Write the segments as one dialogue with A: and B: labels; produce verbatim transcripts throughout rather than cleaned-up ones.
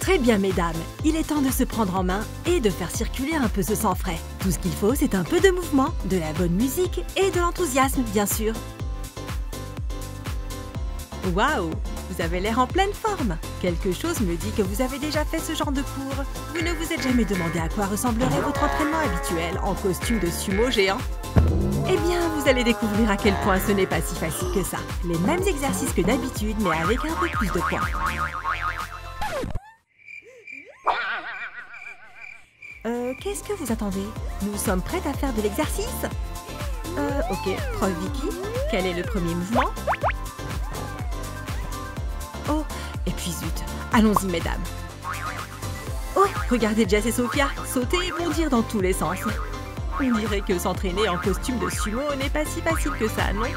A: Très bien, mesdames. Il est temps de se prendre en main et de faire circuler un peu ce sang frais. Tout ce qu'il faut, c'est un peu de mouvement, de la bonne musique et de l'enthousiasme, bien sûr. Waouh! Vous avez l'air en pleine forme. Quelque chose me dit que vous avez déjà fait ce genre de cours. Vous ne vous êtes jamais demandé à quoi ressemblerait votre entraînement habituel en costume de sumo géant? Eh bien, vous allez découvrir à quel point ce n'est pas si facile que ça. Les mêmes exercices que d'habitude, mais avec un peu plus de poids. Euh, qu'est-ce que vous attendez? Nous sommes prêtes à faire de l'exercice? Euh, ok. Prof Vicky, quel est le premier mouvement? Oh, et puis zut. Allons-y, mesdames. Oh, regardez Jess et Sophia, sauter et bondir dans tous les sens. On dirait que s'entraîner en costume de sumo n'est pas si facile que ça, non?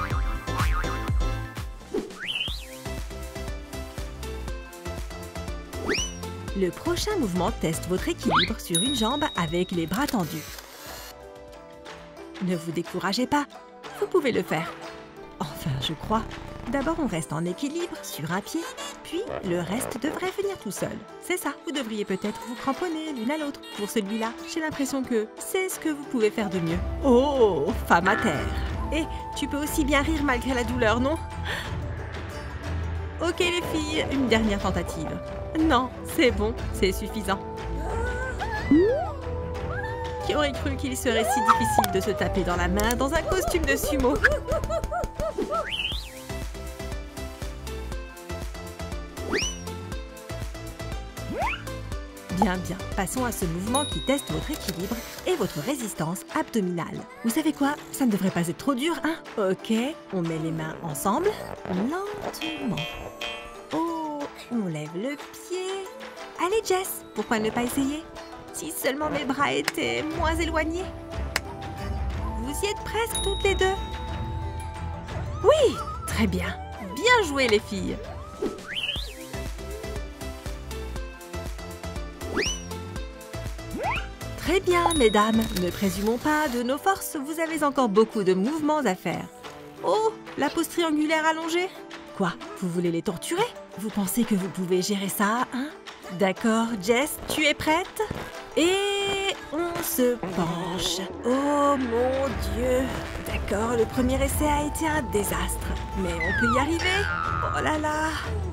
A: Le prochain mouvement teste votre équilibre sur une jambe avec les bras tendus. Ne vous découragez pas, vous pouvez le faire. Enfin, je crois. D'abord, on reste en équilibre sur un pied, puis le reste devrait venir tout seul. C'est ça, vous devriez peut-être vous cramponner l'une à l'autre. Pour celui-là, j'ai l'impression que c'est ce que vous pouvez faire de mieux. Oh, femme à terre. Et tu peux aussi bien rire malgré la douleur, non? Ok les filles, une dernière tentative. Non, c'est bon, c'est suffisant. Qui aurait cru qu'il serait si difficile de se taper dans la main dans un costume de sumo? Bien, bien. Passons à ce mouvement qui teste votre équilibre et votre résistance abdominale. Vous savez quoi? Ça ne devrait pas être trop dur, hein? Ok, on met les mains ensemble, lentement. Oh, on lève le pied. Allez, Jess, pourquoi ne pas essayer? Si seulement mes bras étaient moins éloignés. Vous y êtes presque toutes les deux. Oui, très bien. Bien joué, les filles. Très bien, mesdames. Ne présumons pas de nos forces. Vous avez encore beaucoup de mouvements à faire. Oh, la pose triangulaire allongée. Quoi? Vous voulez les torturer? Vous pensez que vous pouvez gérer ça, hein? D'accord, Jess, tu es prête? Et on se penche. Oh mon Dieu. D'accord, le premier essai a été un désastre. Mais on peut y arriver. Oh là là.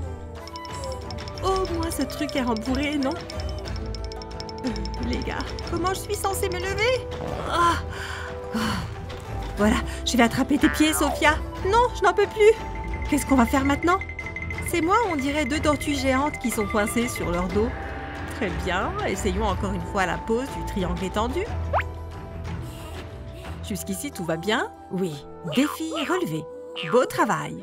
A: Au moins ce truc est rembourré, non? Euh, les gars, comment je suis censée me lever? Ah. Ah. Voilà, je vais attraper tes pieds, Sophia. Non, je n'en peux plus. Qu'est-ce qu'on va faire maintenant? C'est moi, on dirait deux tortues géantes qui sont coincées sur leur dos. Très bien, essayons encore une fois la pose du triangle étendu. Jusqu'ici, tout va bien? Oui, défi relevé. Beau travail.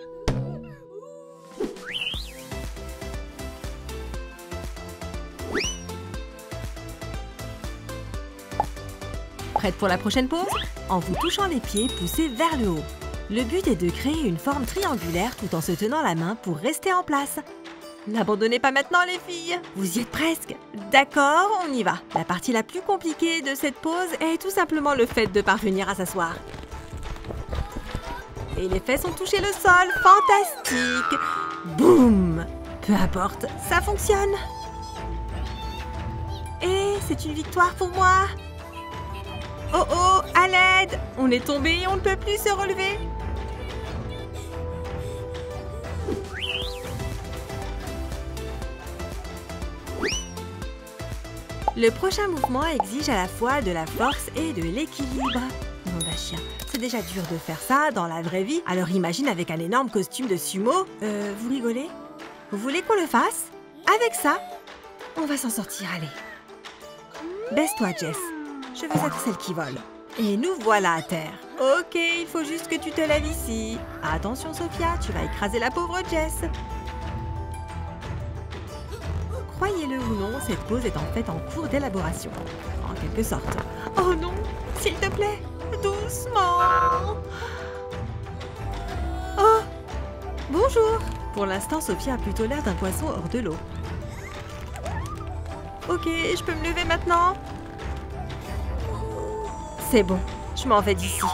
A: Prête pour la prochaine pause? En vous touchant les pieds, poussez vers le haut. Le but est de créer une forme triangulaire tout en se tenant la main pour rester en place. N'abandonnez pas maintenant, les filles. Vous y êtes presque. D'accord, on y va. La partie la plus compliquée de cette pose est tout simplement le fait de parvenir à s'asseoir. Et les fesses ont touché le sol. Fantastique. Boum. Peu importe, ça fonctionne. Et c'est une victoire pour moi. Oh oh, à l'aide! On est tombé et on ne peut plus se relever. Le prochain mouvement exige à la fois de la force et de l'équilibre. Nom d'un chien, c'est déjà dur de faire ça dans la vraie vie. Alors imagine avec un énorme costume de sumo. Euh, vous rigolez? Vous voulez qu'on le fasse? Avec ça, on va s'en sortir, allez. Baisse-toi, Jess. Je veux être celle qui vole. Et nous voilà à terre. Ok, il faut juste que tu te lèves ici. Attention, Sophia, tu vas écraser la pauvre Jess. Croyez-le ou non, cette pose est en fait en cours d'élaboration. En quelque sorte. Oh non, s'il te plaît, doucement. Oh, bonjour. Pour l'instant, Sophia a plutôt l'air d'un poisson hors de l'eau. Ok, je peux me lever maintenant? C'est bon, je m'en vais d'ici.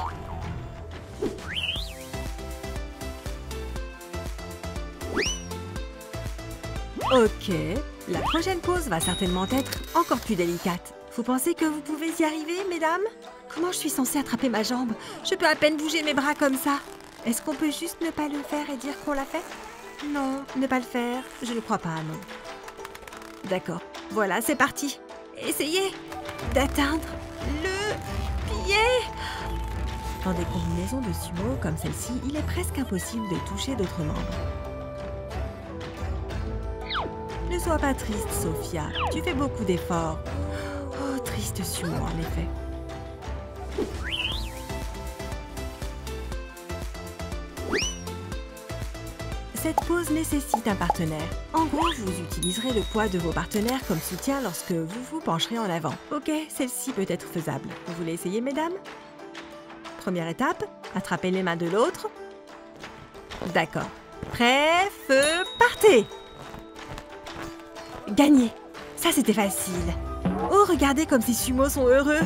A: Ok, La prochaine pose va certainement être encore plus délicate. Vous pensez que vous pouvez y arriver, mesdames? Comment je suis censée attraper ma jambe? Je peux à peine bouger mes bras comme ça. Est-ce qu'on peut juste ne pas le faire et dire qu'on l'a fait? Non, ne pas le faire. Je ne crois pas, non. D'accord. Voilà, c'est parti. Essayez d'atteindre le pied. Dans des combinaisons de sumo comme celle-ci, il est presque impossible de toucher d'autres membres. Ne sois pas triste, Sophia. Tu fais beaucoup d'efforts. Oh, triste sumo, en effet. Cette pose nécessite un partenaire. En gros, vous utiliserez le poids de vos partenaires comme soutien lorsque vous vous pencherez en avant. Ok, celle-ci peut être faisable. Vous voulez essayer, mesdames? Première étape, attrapez les mains de l'autre. D'accord. Prêt, feu, partez! Gagné! Ça, c'était facile. Oh, regardez comme ces sumos sont heureux!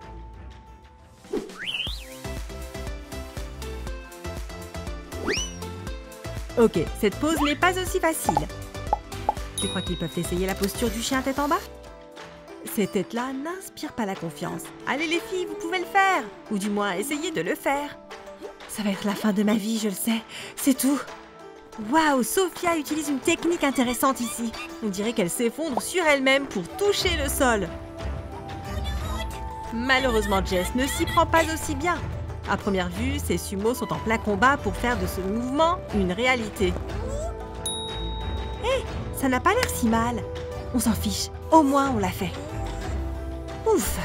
A: Ok, cette pose n'est pas aussi facile. Tu crois qu'ils peuvent essayer la posture du chien tête en bas? Ces têtes-là n'inspirent pas la confiance. Allez les filles, vous pouvez le faire! Ou du moins, essayez de le faire. Ça va être la fin de ma vie, je le sais. C'est tout. Waouh, Sophia utilise une technique intéressante ici. On dirait qu'elle s'effondre sur elle-même pour toucher le sol. Malheureusement, Jess ne s'y prend pas aussi bien. À première vue, ces sumos sont en plein combat pour faire de ce mouvement une réalité. Hé, hey, ça n'a pas l'air si mal. On s'en fiche, au moins on l'a fait. Ouf!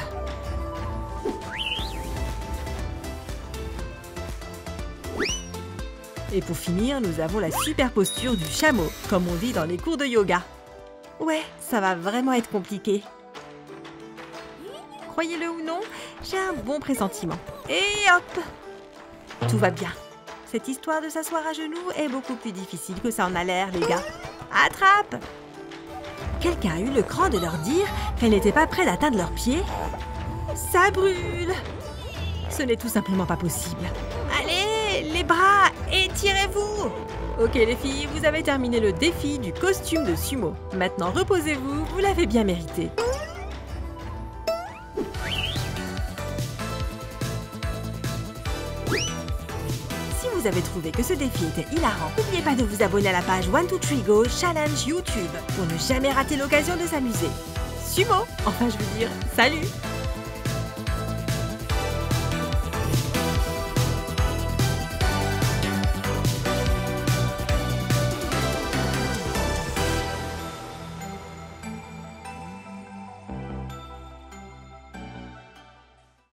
A: Et pour finir, nous avons la super posture du chameau, comme on dit dans les cours de yoga. Ouais, ça va vraiment être compliqué. Croyez-le ou non, j'ai un bon pressentiment. Et hop! Tout va bien. Cette histoire de s'asseoir à genoux est beaucoup plus difficile que ça en a l'air, les gars. Attrape! Quelqu'un a eu le cran de leur dire qu'elles n'étaient pas prêtes d'atteindre leurs pieds? Ça brûle! Ce n'est tout simplement pas possible. Allez, les bras, étirez-vous! Ok les filles, vous avez terminé le défi du costume de sumo. Maintenant reposez-vous, vous l'avez bien mérité. Si vous avez trouvé que ce défi était hilarant, n'oubliez pas de vous abonner à la page one two three go Challenge YouTube pour ne jamais rater l'occasion de s'amuser. Sumo, enfin je veux dire, salut!